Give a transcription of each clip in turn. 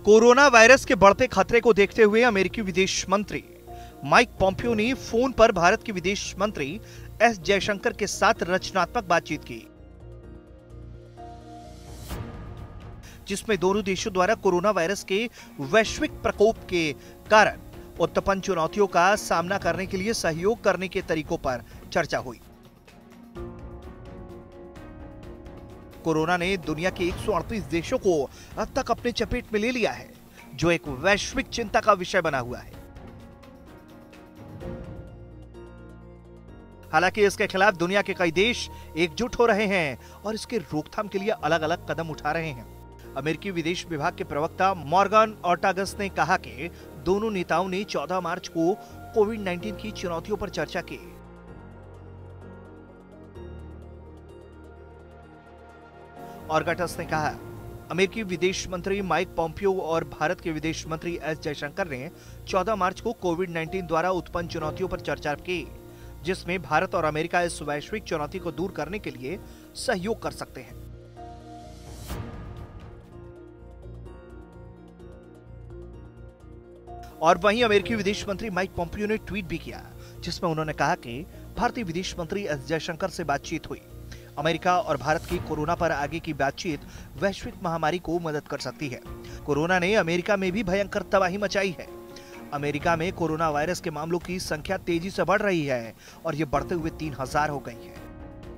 Corona virus के बढ़ते खतरे को देखते हुए अमेरिकी विदेश मंत्री माइक पॉम्पियो ने फोन पर भारत के विदेश मंत्री एस जयशंकर के साथ रचनात्मक बातचीत की, जिसमें दोनों देशों द्वारा कोरोना वायरस के वैश्विक प्रकोप के कारण उत्पन्न चुनौतियों का सामना करने के लिए सहयोग करने के तरीकों पर चर्चा हुई। कोरोना ने दुनिया के 138 देशों को अब तक अपने चपेट में ले लिया है, जो एक वैश्विक चिंता का विषय बना हुआ है। हालांकि इसके खिलाफ दुनिया के कई देश एकजुट हो रहे हैं और इसके रोकथाम के लिए अलग अलग कदम उठा रहे हैं। अमेरिकी विदेश विभाग के प्रवक्ता मॉर्गन ऑर्टागस ने कहा कि दोनों नेताओं ने 14 मार्च को कोविड-19 की चुनौतियों पर चर्चा की। ऑर्टागस ने कहा, अमेरिकी विदेश मंत्री माइक पॉम्पियो और भारत के विदेश मंत्री एस जयशंकर ने 14 मार्च को कोविड-19 द्वारा उत्पन्न चुनौतियों पर चर्चा की, जिसमें भारत और अमेरिका इस वैश्विक चुनौती को दूर करने के लिए सहयोग कर सकते हैं। और वहीं अमेरिकी विदेश मंत्री माइक पॉम्पियो ने ट्वीट भी किया, जिसमें उन्होंने कहा कि भारतीय विदेश मंत्री एस जयशंकर से बातचीत हुई। अमेरिका और भारत की कोरोना पर आगे की बातचीत वैश्विक महामारी को मदद कर सकती है। कोरोना ने अमेरिका में भी भयंकर तबाही मचाई है। अमेरिका में कोरोना वायरस के मामलों की संख्या तेजी से बढ़ रही है और ये बढ़ते हुए 3000 हो गई है।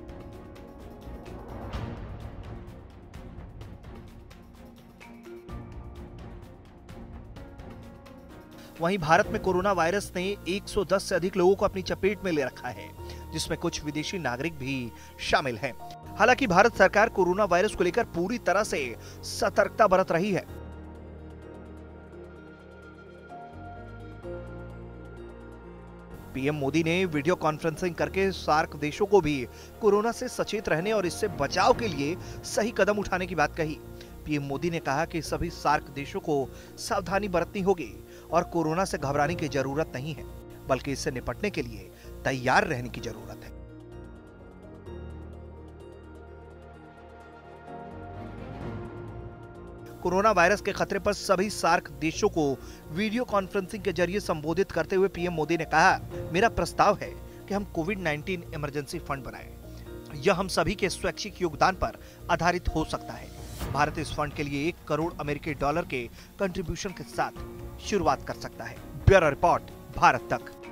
वहीं भारत में कोरोना वायरस ने 110 से अधिक लोगों को अपनी चपेट में ले रखा है, जिसमें कुछ विदेशी नागरिक भी शामिल हैं। हालांकि भारत सरकार कोरोना वायरस को लेकर पूरी तरह से सतर्कता बरत रही है। पीएम मोदी ने वीडियो कॉन्फ्रेंसिंग करके सार्क देशों को भी कोरोना से सचेत रहने और इससे बचाव के लिए सही कदम उठाने की बात कही। पीएम मोदी ने कहा कि सभी सार्क देशों को सावधानी बरतनी होगी और कोरोना से घबराने की जरूरत नहीं है, बल्कि इससे निपटने के लिए तैयार रहने की जरूरत है। कोरोना वायरस के खतरे पर सभी सार्क देशों को वीडियो कॉन्फ्रेंसिंग के जरिए संबोधित करते हुए पीएम मोदी ने कहा, मेरा प्रस्ताव है कि हम कोविड-19 इमरजेंसी फंड बनाएं। यह हम सभी के स्वैच्छिक योगदान पर आधारित हो सकता है। भारत इस फंड के लिए 1 करोड़ अमेरिकी डॉलर के कंट्रीब्यूशन के साथ शुरुआत कर सकता है। ब्यूरो रिपोर्ट, भारत तक।